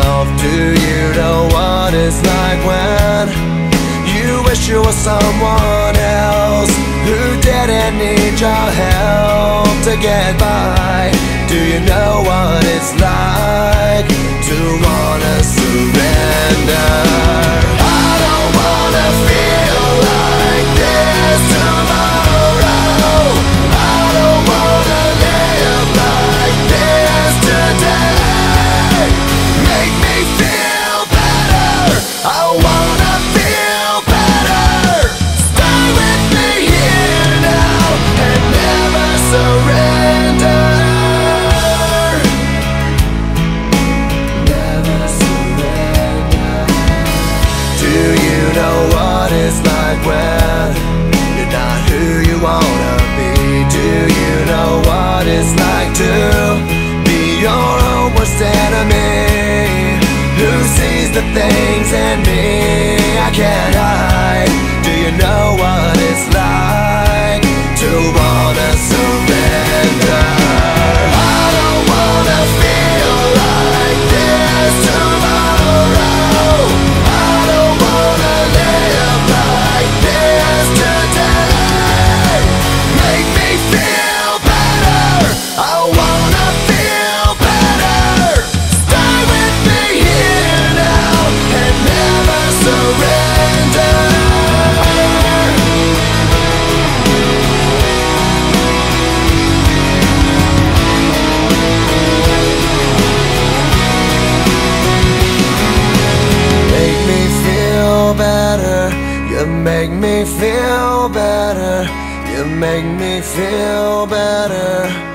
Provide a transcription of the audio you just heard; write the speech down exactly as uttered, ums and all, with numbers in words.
yourself. Do you know what it's like when you wish you were someone else who didn't need your help to get by? Do you know what it's like to wanna surrender? I don't wanna feel like this tomorrow. I don't wanna live like this today. Make me feel better. I wanna feel better. Stay with me here now and never surrender. Never surrender. Do you know what it's like when you're not who you wanna be? Do you know what it's like to be your own worst enemy? Who sees the things in me I can't hide? Do you know what it's like to wanna surrender? I don't wanna feel like this tomorrow. I don't wanna live like this today. Make me feel better. I wanna feel better. Stay with me here now and never surrender. Make me feel better. You make me feel better. You make me feel better.